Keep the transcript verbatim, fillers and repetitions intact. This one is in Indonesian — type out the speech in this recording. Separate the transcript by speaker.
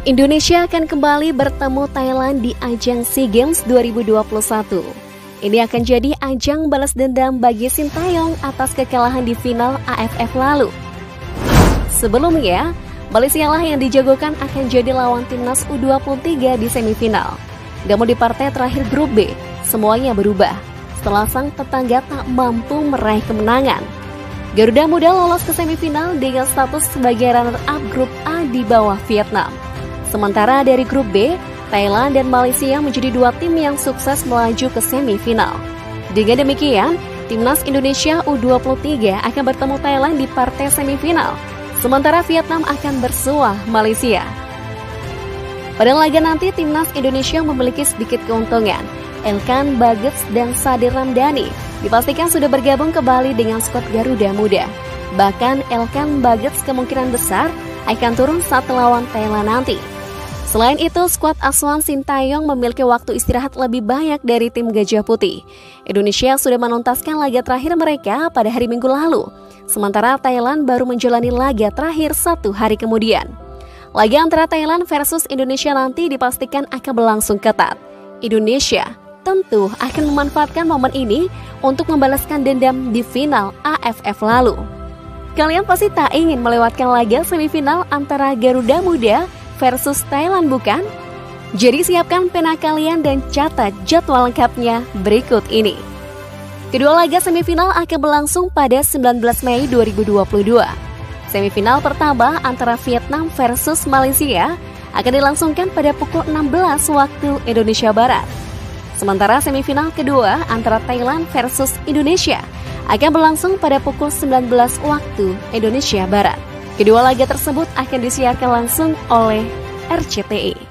Speaker 1: Indonesia akan kembali bertemu Thailand di ajang SEA Games dua ribu dua puluh satu. Ini akan jadi ajang balas dendam bagi Sintayong atas kekalahan di final A F F lalu. Sebelumnya, Malaysia lah yang dijagokan akan jadi lawan timnas U dua puluh tiga di semifinal. Namun di partai terakhir grup B, semuanya berubah setelah sang tetangga tak mampu meraih kemenangan. Garuda Muda lolos ke semifinal dengan status sebagai runner-up grup A di bawah Vietnam. Sementara dari grup B, Thailand dan Malaysia menjadi dua tim yang sukses melaju ke semifinal. Dengan demikian, timnas Indonesia U dua puluh tiga akan bertemu Thailand di partai semifinal, sementara Vietnam akan bersuah Malaysia. Pada laga nanti, timnas Indonesia memiliki sedikit keuntungan. Elkan Baggett dan Sadir Ramdhani dipastikan sudah bergabung kembali dengan skuad Garuda Muda. Bahkan Elkan Baggett kemungkinan besar akan turun saat melawan Thailand nanti. Selain itu, skuad asuhan Sintayong memiliki waktu istirahat lebih banyak dari tim Gajah Putih. Indonesia sudah menuntaskan laga terakhir mereka pada hari Minggu lalu, sementara Thailand baru menjalani laga terakhir satu hari kemudian. Laga antara Thailand versus Indonesia nanti dipastikan akan berlangsung ketat. Indonesia tentu akan memanfaatkan momen ini untuk membalaskan dendam di final A F F lalu. Kalian pasti tak ingin melewatkan laga semifinal antara Garuda Muda versus Thailand, bukan? Jadi siapkan pena kalian dan catat jadwal lengkapnya berikut ini. Kedua laga semifinal akan berlangsung pada sembilan belas Mei dua ribu dua puluh dua. Semifinal pertama antara Vietnam versus Malaysia akan dilangsungkan pada pukul enam belas waktu Indonesia Barat. Sementara semifinal kedua antara Thailand versus Indonesia akan berlangsung pada pukul sembilan belas waktu Indonesia Barat. Kedua laga tersebut akan disiarkan langsung oleh R C T I.